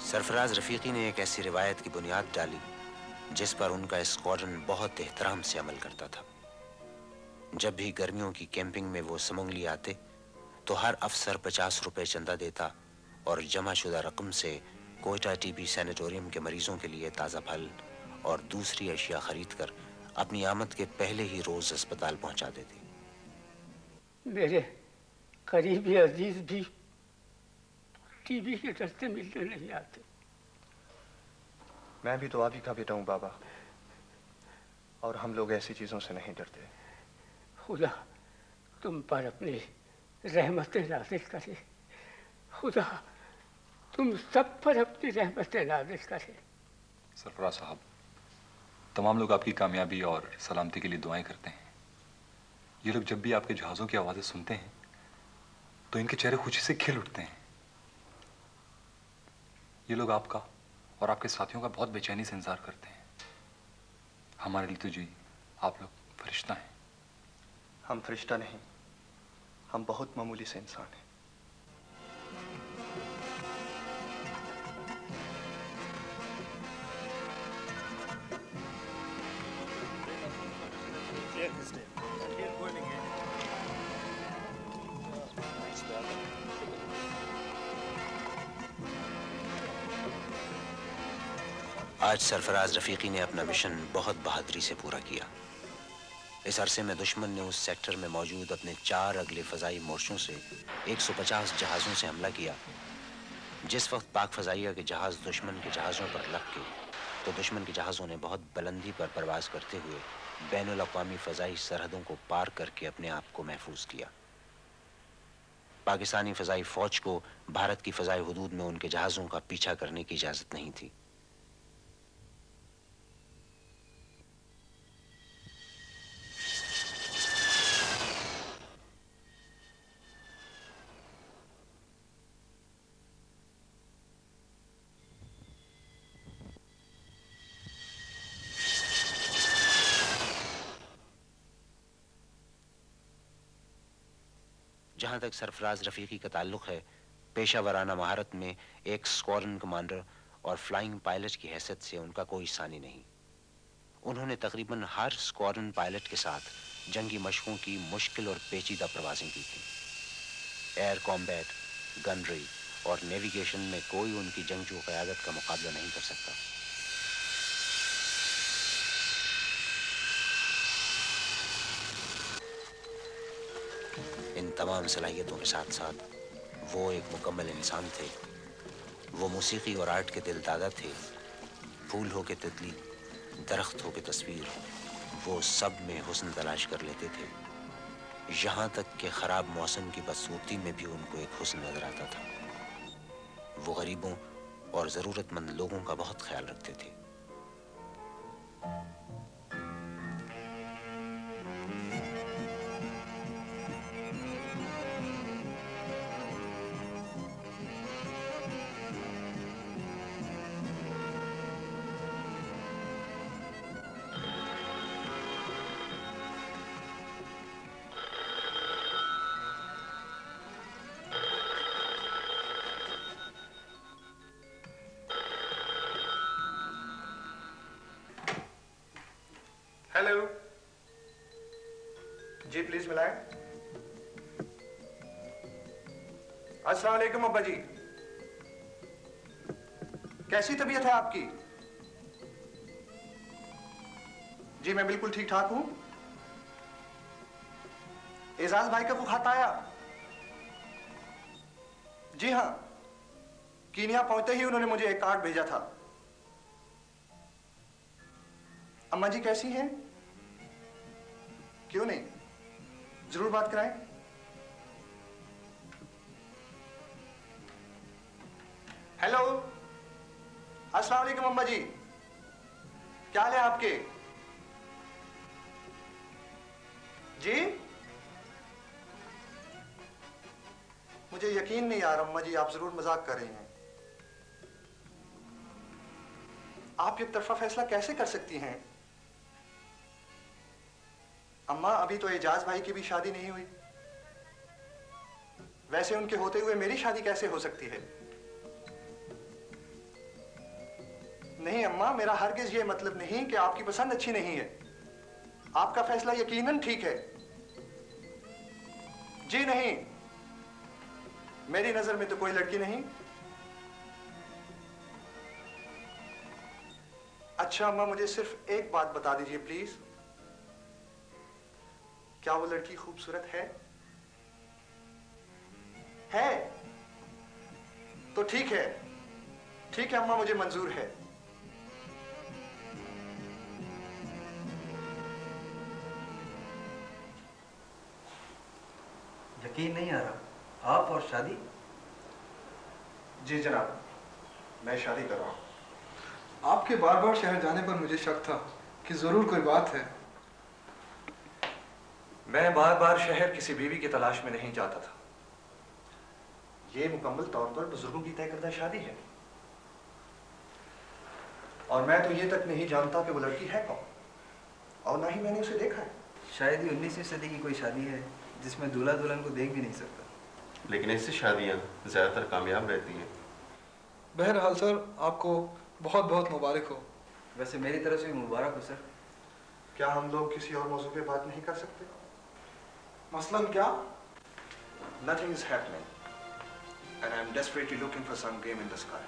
Sarfaraz Rafiki ने एक ऐसी रिवायत की बुनियाद डाली जिस पर उनका स्क्वाड्रन बहुत एहतराम से अमल करता था। जब भी गर्मियों की कैंपिंग में वो समंगली आते तो हर अफसर 50 रुपए चंदा देता और जमाशुदा रकम से कोयटा टीबी सैनिटोरियम के मरीजों के लिए ताज़ा फल और दूसरी अशिया खरीद कर अपनी आमद के पहले ही रोज अस्पताल पहुंचा देते। मेरे करीबी अजीज भी टीबी के डर से मिलने नहीं आते। मैं भी तो आप ही का बेटा हूँ बाबा, और हम लोग ऐसी चीजों से नहीं डरते। खुदा तुम पर अपनी रहमतें नाज़िल करे। खुदा तुम सब पर अपनी रहमतें नाज़िल करे। सरफराज साहब, तमाम लोग आपकी कामयाबी और सलामती के लिए दुआएं करते हैं। ये लोग जब भी आपके जहाज़ों की आवाज़ें सुनते हैं तो इनके चेहरे खुशी से खिल उठते हैं। ये लोग आपका और आपके साथियों का बहुत बेचैनी से इंतजार करते हैं। हमारे लिए तो जी आप लोग फरिश्ता हैं। हम फरिश्ता नहीं, हम बहुत मामूली से इंसान हैं। आज सरफराज रफीकी ने अपना मिशन बहुत बहादुरी से पूरा किया। इस अरसे में दुश्मन ने उस सेक्टर में मौजूद अपने 4 अगले फजाई मोर्चों से 150 जहाज़ों से हमला किया। जिस वक्त पाक फजाइया के जहाज़ दुश्मन के जहाज़ों पर लग गए तो दुश्मन के जहाज़ों ने बहुत बुलंदी पर परवाज करते हुए बैनुल अक़वामी फजाई सरहदों को पार करके अपने आप को महफूज किया। पाकिस्तानी फजाई फौज को भारत की फजाई हुदूद में उनके जहाज़ों का पीछा करने की इजाज़त नहीं थी। जहां तक सरफराज रफीकी का ताल्लुक है, पेशा वराना महारत में एक स्क्वाड्रन कमांडर और फ्लाइंग पायलट की हैसियत से उनका कोई सानी नहीं। उन्होंने तकरीबन हर स्क्वाड्रन पायलट के साथ जंगी मशकों की मुश्किल और पेचीदा प्रवासें की थी। एयर कॉम्बैट, गनरी और नेविगेशन में कोई उनकी जंगजू क़यादत का मुकाबला नहीं कर सकता। इन तमाम सलाहियतों के साथ साथ वो एक मुकम्मल इंसान थे। वो मौसीकी और आर्ट के दिलदादा थे। फूल हो के तितली, दरख्त हो के तस्वीर, वो सब में हुस्न तलाश कर लेते थे। यहाँ तक कि ख़राब मौसम की बदसूरती में भी उनको एक हुस्न नजर आता था। वो गरीबों और ज़रूरतमंद लोगों का बहुत ख्याल रखते थे। हेलो जी, प्लीज मिलाएं। अस्सलाम वालेकुम अब्बा जी, कैसी तबीयत है आपकी? जी मैं बिल्कुल ठीक ठाक हूं। एजाज भाई का बुखार आया? जी हाँ, कीनिया पहुंचते ही उन्होंने मुझे एक कार्ड भेजा था। अम्मा जी कैसी हैं? क्यों नहीं, जरूर बात कराएं। हेलो, अस्सलाम वालेकुम अम्मा जी, क्या हाल है आपके? जी मुझे यकीन नहीं आ रहा अम्मा जी, आप जरूर मजाक कर रही हैं। आप एक तरफा फैसला कैसे कर सकती हैं? अम्मा अभी तो एजाज भाई की भी शादी नहीं हुई, वैसे उनके होते हुए मेरी शादी कैसे हो सकती है? नहीं अम्मा, मेरा हरगिज ये मतलब नहीं कि आपकी पसंद अच्छी नहीं है। आपका फैसला यकीनन ठीक है। जी नहीं, मेरी नजर में तो कोई लड़की नहीं। अच्छा अम्मा, मुझे सिर्फ एक बात बता दीजिए प्लीज, क्या वो लड़की खूबसूरत है? है तो ठीक है, ठीक है अम्मा, मुझे मंजूर है। यकीन नहीं आ रहा, आप और शादी? जी जनाब, मैं शादी कर रहा हूं। आपके बार बार शहर जाने पर मुझे शक था कि जरूर कोई बात है। मैं बार बार शहर किसी बीवी की तलाश में नहीं जाता था। ये मुकम्मल तौर पर बुजुर्गों की तय करदा शादी है, और मैं तो ये तक नहीं जानता कि वो लड़की है कौन, और ना ही मैंने उसे देखा है। शायद ही 19वीं सदी की कोई शादी है जिसमें दूल्हा दुल्हन को देख भी नहीं सकता। लेकिन ऐसी शादियां ज्यादातर कामयाब रहती हैं। बहरहाल सर, आपको बहुत बहुत मुबारक हो। वैसे मेरी तरफ से भी मुबारक हो सर। क्या हम लोग किसी और मौजू पे बात नहीं कर सकते? मसलन क्या? Nothing is happening, and I'm desperately looking for some game in the sky.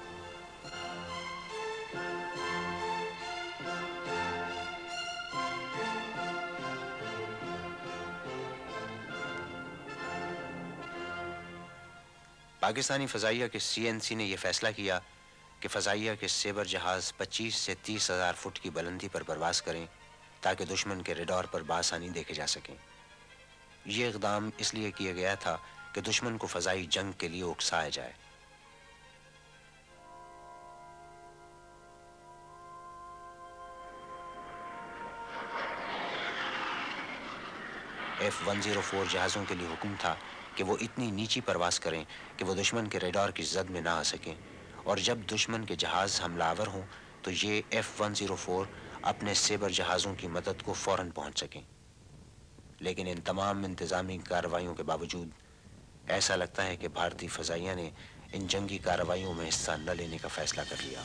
Pakistani फ़ज़ाइया के CNC ने यह फैसला किया कि फ़ज़ाइया के सेबर जहाज़ 25 से 30 हज़ार फुट की बुलंदी पर परवास करें ताकि दुश्मन के रेडार पर बासानी देखे जा सकें। ये इक़दाम इसलिए किया गया था कि दुश्मन को फ़ज़ाई जंग के लिए उकसाया जाए। F-104 जहाज़ों के लिए हुक्म था कि वो इतनी नीची परवास करें कि वो दुश्मन के रेडार की जद में ना आ सकें, और जब दुश्मन के जहाज़ हमलावर हों तो ये F-104 अपने सेबर जहाज़ों की मदद को फ़ौरन पहुंच सकें। लेकिन इन तमाम इंतज़ामी कार्रवाइयों के बावजूद ऐसा लगता है कि भारतीय फ़ज़ाइया ने इन जंगी कार्रवाइयों में हिस्सा न लेने का फ़ैसला कर लिया।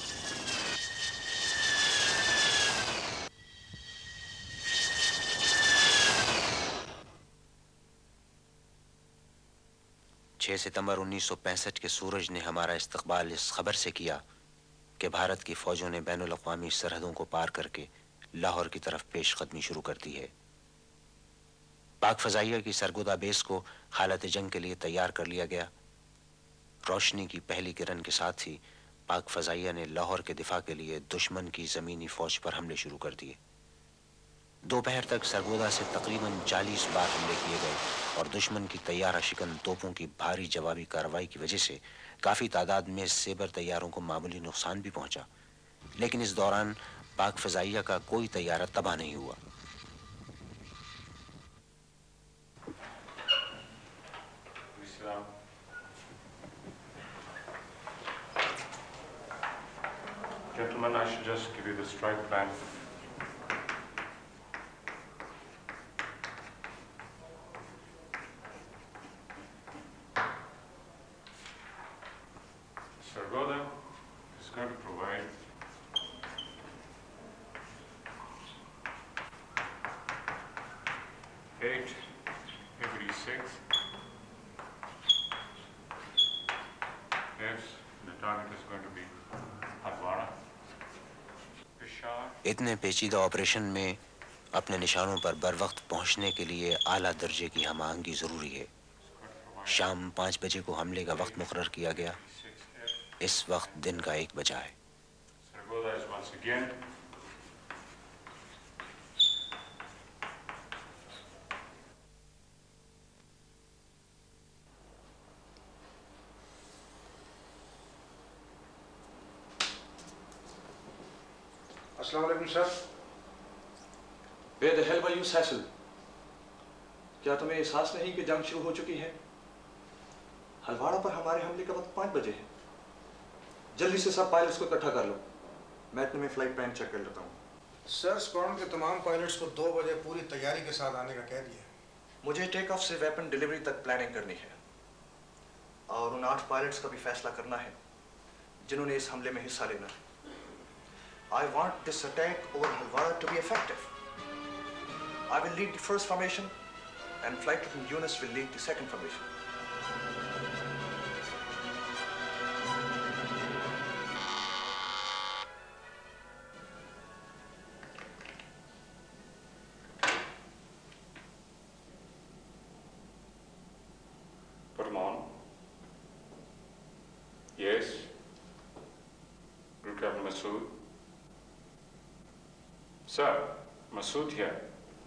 6 सितंबर 1965 के सूरज ने हमारा इस्तकबाल इस खबर से किया कि भारत की फ़ौजों ने बैनुल अक़वामी सरहदों को पार करके लाहौर की तरफ पेशकदमी शुरू कर दी है। पाक फ़ज़ाइया की सरगोदा बेस को हालत जंग के लिए तैयार कर लिया गया। रोशनी की पहली किरण के साथ ही पाक फ़ज़ाइया ने लाहौर के दिफा के लिए दुश्मन की ज़मीनी फ़ौज पर हमले शुरू कर दिए। दोपहर तक सरगोदा से तकरीबन 40 बार हमले किए गए और दुश्मन की तैयारा शिकन तोपों की भारी जवाबी कार्रवाई की वजह से काफ़ी तादाद में सेबर तैयारों को मामूली नुकसान भी पहुंचा, लेकिन इस दौरान पाक फ़ज़ाइया का कोई तैयारा तबाह नहीं हुआ। Gentlemen, I should just give you the strike plan. Sargoda is going to provide eight every 6. Yes, the target is going to be Hadwara. इतने पेचीदा ऑपरेशन में अपने निशानों पर बर वक्त पहुंचने के लिए आला दर्जे की हम आहंगी ज़रूरी है। शाम 5 बजे को हमले का वक्त मुकर्रर किया गया। इस वक्त दिन का 1 बजा है। अस्सलाम वालेकुम sir. Where the hell were you, Cecil? क्या तुम्हें एहसास नहीं कि जंग शुरू हो चुकी है? हलवाड़ा पर हमारे हमले का वक्त 5 बजे है। जल्दी से सब पायलट्स को इकट्ठा कर लो। मैं तुम्हें फ्लाइट प्लान चेक कर लेता हूँ। सर, स्क्वाड्रन के तमाम पायलट्स को 2 बजे पूरी तैयारी के साथ आने का कह दिया। मुझे टेक ऑफ से वेपन डिलीवरी तक प्लानिंग करनी है, और उन 8 पायलट्स का भी फैसला करना है जिन्होंने इस हमले में हिस्सा लेना है। I want this attack over Halwara to be effective. I will lead the first formation, and Flight Lieutenant Yunus will lead the second formation. Put him on. Yes. Group Captain Masood. Sir, Masood here.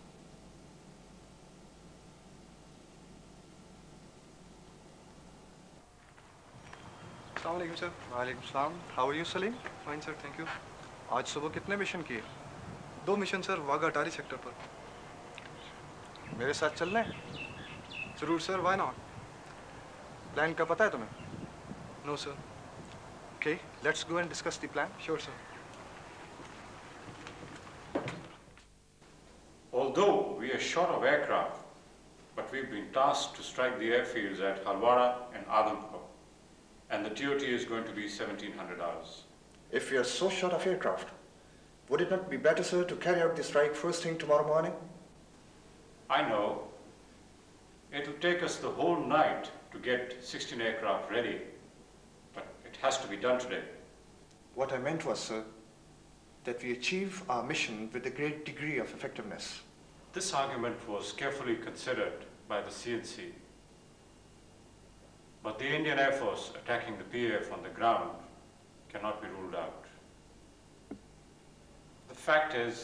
अस्सलाम वालेकुम sir. वालेकुम सलाम। How are you Salim? Fine sir, thank you. आज सुबह कितने mission किए? 2 mission sir, Wagah Attari sector पर। मेरे साथ चलना है? जरूर सर, व्हाई नॉट? प्लान का पता है तुम्हें? No sir. Okay, let's go and discuss the plan. Sure sir. Although we are short of aircraft, but we've been tasked to strike the airfields at Halwara and Adamko, and the TOT is going to be 1700 hours. If we are so short of aircraft, would it not be better, sir, to carry out the strike first thing tomorrow morning? I know. It'll take us the whole night to get 16 aircraft ready, but it has to be done today. What I meant was, sir, that we achieve our mission with a great degree of effectiveness. This argument was carefully considered by the CNC, but the Indian Air Force attacking the PAF on the ground cannot be ruled out. The fact is,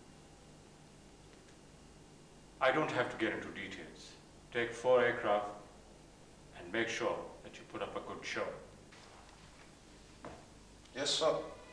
I don't have to get into details. Take 4 aircraft and make sure that you put up a good show. Yes, sir.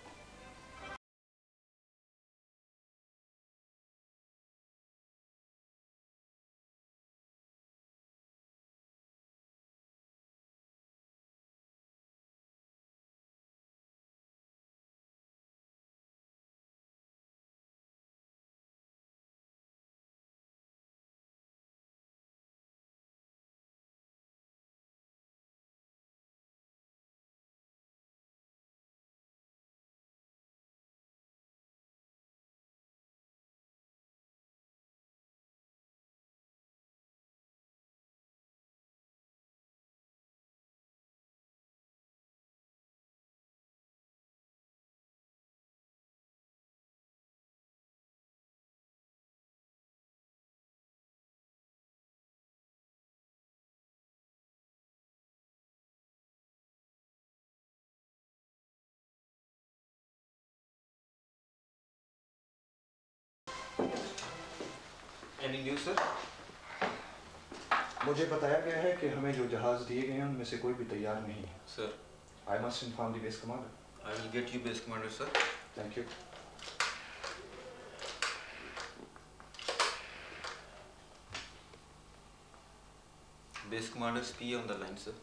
Any news, sir? मुझे बताया गया है कि हमें जो जहाज दिए गए हैं उनमें से कोई भी तैयार नहीं है। Sir. I must inform the base commander. I will get you base commander, sir. Thank you. Base commander's PA on the line, sir.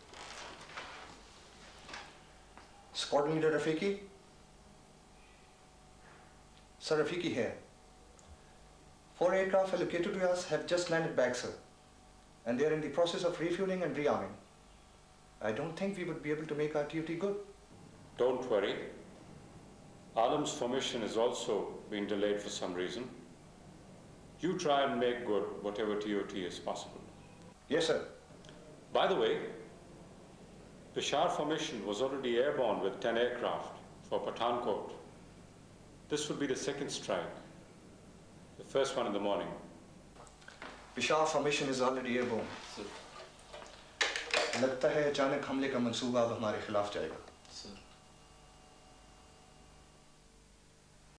Squadron leader Rafiqi. Sir, Rafiqi here. 4 aircraft allocated to us have just landed back, sir. And they are in the process of refueling and rearming. I don't think we would be able to make our TOT good. Don't worry. Adam's formation is also being delayed for some reason. You try and make good whatever TOT is possible. Yes, sir. By the way, Peshawar formation was already airborne with 10 aircraft for Pathankot. This would be the second strike, the first one in the morning. Peshawar formation is already airborne. Sir. लगता है अचानक हमले का मंसूबा अब हमारे खिलाफ जाएगा।